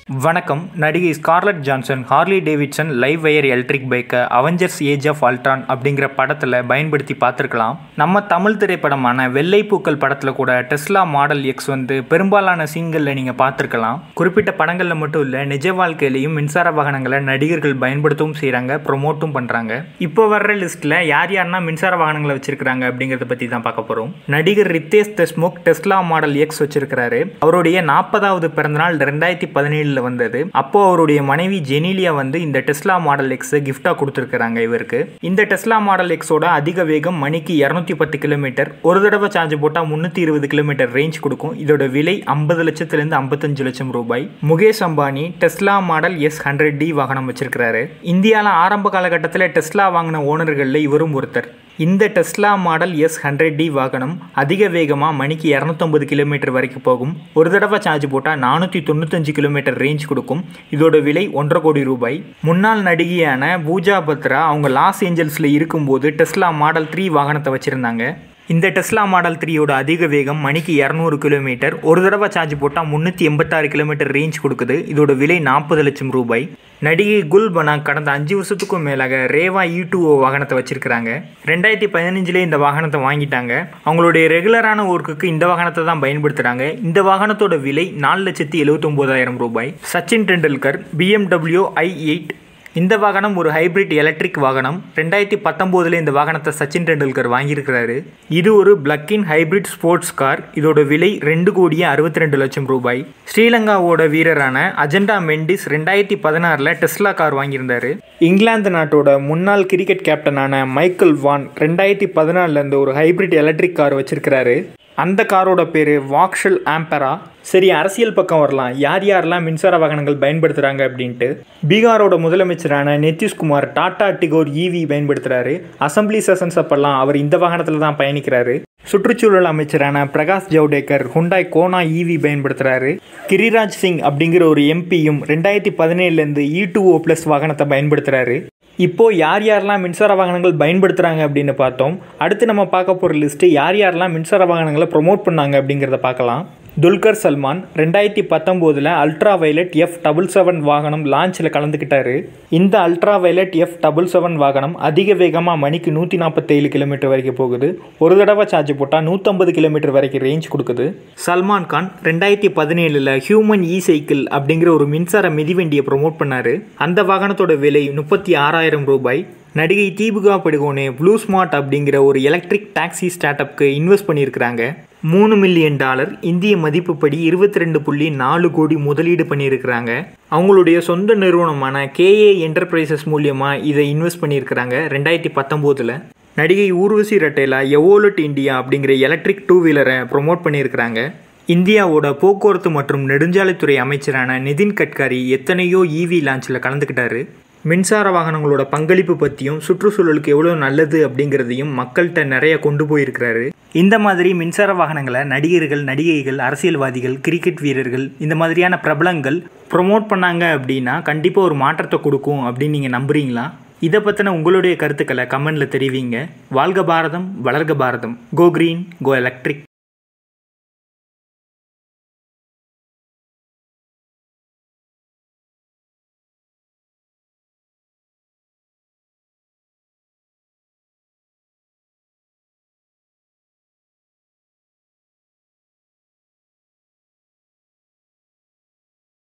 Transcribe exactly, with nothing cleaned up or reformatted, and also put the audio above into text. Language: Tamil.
வணக்கம். நடிகை Scarlett Johansson Harley Davidson LiveWire electric பைக்கை அவெஞ்சர்ஸ் ஏஜ் ஆஃப் அல்ட்ரான் அப்படிங்கிற படத்தில் பயன்படுத்தி பார்த்துருக்கலாம். நம்ம தமிழ் திரைப்படமான வெள்ளைப்பூக்கள் படத்தில் கூட டெஸ்லா மாடல் எக்ஸ் வந்து பெரும்பாலான சீன்களில் நீங்கள் பார்த்துருக்கலாம். குறிப்பிட்ட படங்களில் மட்டும் இல்லை, நிஜ வாழ்க்கையிலையும் மின்சார வாகனங்களை நடிகர்கள் பயன்படுத்தவும் செய்கிறாங்க, ப்ரொமோட்டும் பண்ணுறாங்க. இப்போ வர்ற லிஸ்ட்டில் யார் யாருன்னா மின்சார வாகனங்களை வச்சிருக்கிறாங்க அப்படிங்கிறத பற்றி தான் பார்க்க போகிறோம். நடிகர் Riteish Deshmukh Tesla Model X வச்சிருக்கிறாரு. அவருடைய நாற்பதாவது பிறந்தநாள் ரெண்டாயிரத்தி பதினேழு வந்தது. அப்போ அவருடைய மனைவி ஜெனிலியா வந்து இந்த டெஸ்லா மாடல் எக்ஸ் கிஃப்டா கொடுத்திருக்காங்க இவருக்கு. இந்த டெஸ்லா மாடல் எக்ஸோட அதிக வேகம் மணிக்கு இருநூத்தி பத்து கிலோமீட்டர், ஒரு தடவை சார்ஜ் போட்டா முன்னூத்தி இருபது கிலோமீட்டர் ரேஞ்ச் கொடுக்கும். இதோட விலை ஐம்பது லட்சத்துல இருந்து ஐம்பத்தஞ்சு லட்சம் ரூபாய். Mukesh Ambani Tesla Model S hundred D வாகனம் வச்சிருக்கிறாரு. இந்தியாவில் ஆரம்ப காலகட்டத்தில் டெஸ்லா வாங்கின ஓனர்களில் இவரும் ஒருத்தர். இந்த Tesla Model S hundred D வாகனம் அதிக வேகமாக மணிக்கு இரநூத்தம்பது கிலோமீட்டர் வரைக்கும் போகும். ஒரு தடவை சார்ஜ் போட்டால் நானூற்றி தொண்ணூத்தஞ்சு கிலோமீட்டர் ரேஞ்ச் கொடுக்கும். இதோட விலை ஒன்றரை கோடி ரூபாய். முன்னாள் நடிகையான பூஜா பத்ரா அவங்க லாஸ் ஏஞ்சல்ஸில் இருக்கும்போது டெஸ்லா மாடல் த்ரீ வாகனத்தை வச்சுருந்தாங்க. இந்த டெஸ்லா மாடல் த்ரீயோட அதிக வேகம் மணிக்கு இரநூறு கிலோமீட்டர், ஒரு தடவை சார்ஜ் போட்டால் முந்நூற்றி எண்பத்தாறு கிலோமீட்டர் ரேஞ்ச் கொடுக்குது. இதோட விலை நாற்பது லட்சம் ரூபாய். நடிகை குல்பனா கடந்த அஞ்சு வருஷத்துக்கும் மேலாக ரேவா இ டூ ஓ வாகனத்தை வச்சிருக்கிறாங்க. ரெண்டாயிரத்தி பதினஞ்சுலேயே இந்த வாகனத்தை வாங்கிட்டாங்க. அவங்களுடைய ரெகுலரான ஒர்க்குக்கு இந்த வாகனத்தை தான் பயன்படுத்துகிறாங்க. இந்த வாகனத்தோட விலை நாலு லட்சத்தி எழுபத்தி ஒன்பதாயிரம் ரூபாய். Sachin Tendulkar BMW i eight, இந்த வாகனம் ஒரு ஹைபிரிட் எலக்ட்ரிக் வாகனம். ரெண்டாயிரத்தி பத்தொம்போதில் இந்த வாகனத்தை சச்சின் டெண்டுல்கர் வாங்கியிருக்கிறாரு. இது ஒரு பிளக்-இன் ஹைபிரிட் ஸ்போர்ட்ஸ் கார். இதோட விலை ரெண்டு கோடியே அறுபத்தி ரெண்டு லட்சம் ரூபாய். ஸ்ரீலங்காவோட வீரரான அஜெண்டா மெண்டிஸ் ரெண்டாயிரத்தி பதினாறில் டெஸ்லா கார் வாங்கியிருந்தாரு. இங்கிலாந்து நாட்டோட முன்னாள் கிரிக்கெட் கேப்டனான மைக்கேல் வான் ரெண்டாயிரத்தி பதினாலில் இருந்து ஒரு ஹைபிரிட் எலக்ட்ரிக் கார் வச்சிருக்கிறாரு. அந்த காரோட பேர் வாக்ஷல் ஆம்பரா. சரி, அரசியல் பக்கம் வரலாம். யார் யாரெல்லாம் மின்சார வாகனங்கள் பயன்படுத்துகிறாங்க அப்படின்ட்டு. பீகாரோட முதலமைச்சரான நிதிஷ்குமார் டாடா டிகோர் ஈவி பயன்படுத்துகிறாரு. அசம்பிளி செஷன்ஸ் அப்பெல்லாம் அவர் இந்த வாகனத்தில் தான் பயணிக்கிறாரு. சுற்றுச்சூழல் அமைச்சரான Prakash Javadekar Hyundai Kona EV பயன்படுத்துகிறாரு. கிரிராஜ் சிங் அப்படிங்கிற ஒரு எம்பியும் ரெண்டாயிரத்தி பதினேழுலேருந்து இ டூ ஓ ப்ளஸ் வாகனத்தை பயன்படுத்துகிறாரு. இப்போது யார் யாரெல்லாம் மின்சார வாகனங்கள் பயன்படுத்துகிறாங்க அப்படின்னு பார்த்தோம். அடுத்து நம்ம பார்க்க போகிற லிஸ்ட்டு யார் யாரெல்லாம் மின்சார வாகனங்களை ப்ரொமோட் பண்ணாங்க அப்படிங்கிறத பார்க்கலாம். துல்கர் சல்மான் ரெண்டாயிரத்தி பத்தொம்போதில் Ultraviolette F double seven வாகனம் லான்ச்சில் கலந்துக்கிட்டாரு. இந்த Ultraviolette F double seven வாகனம் அதிக வேகமாக மணிக்கு நூற்றி நாற்பத்தேழு கிலோமீட்டர் வரைக்கும் போகுது. ஒரு தடவை சார்ஜ் போட்டால் நூற்றம்பது கிலோமீட்டர் வரைக்கும் ரேஞ்ச் கொடுக்குது. சல்மான் கான் ரெண்டாயிரத்தி பதினேழில் ஹியூமன் இ சைக்கிள் அப்படிங்கிற ஒரு மின்சார மிதிவண்டியை ப்ரொமோட் பண்ணார். அந்த வாகனத்தோட விலை முப்பத்தி ஆறாயிரம் ரூபாய். நடிகை தீபிகா படுகோனே ப்ளூ ஸ்மார்ட் அப்படிங்கிற ஒரு எலக்ட்ரிக் டாக்ஸி ஸ்டார்ட் அப்க்கு இன்வெஸ்ட் பண்ணியிருக்கிறாங்க. மூணு மில்லியன் டாலர் இந்திய மதிப்புப்படி இருபத்தி ரெண்டு புள்ளி நாலு கோடி முதலீடு பண்ணியிருக்கிறாங்க. அவங்களுடைய சொந்த நிறுவனமான கேஏ என்டர்பிரைசஸ் மூலியமாக இதை இன்வெஸ்ட் பண்ணியிருக்கிறாங்க ரெண்டாயிரத்தி பத்தொம்போதில். நடிகை ஊர்வசி ரட்டேலா எவோலட் இந்தியா அப்படிங்கிற எலக்ட்ரிக் டூ வீலரை ப்ரொமோட் பண்ணியிருக்கிறாங்க. இந்தியாவோட போக்குவரத்து மற்றும் நெடுஞ்சாலைத்துறை அமைச்சரான நிதின் கட்காரி எத்தனையோ ஈவி லான்ச்சில் கலந்துக்கிட்டாரு. மின்சார வாகனங்களோட பங்களிப்பு பற்றியும் சுற்றுச்சூழலுக்கு எவ்வளோ நல்லது அப்படிங்கிறதையும் மக்கள்கிட்ட நிறைய கொண்டு போயிருக்கிறாரு. இந்த மாதிரி மின்சார வாகனங்களை நடிகர்கள், நடிகைகள், அரசியல்வாதிகள், கிரிக்கெட் வீரர்கள், இந்த மாதிரியான பிரபலங்கள் ப்ரொமோட் பண்ணாங்க அப்படின்னா கண்டிப்பாக ஒரு மாற்றத்தை கொடுக்கும் அப்படின்னு நீங்கள் நம்புறீங்களா? இதை பற்றின உங்களுடைய கருத்துக்களை கமெண்டில் தெரிவிங்க. வாழ்க பாரதம், வளர்க பாரதம். கோ கிரீன், கோ எலக்ட்ரிக்.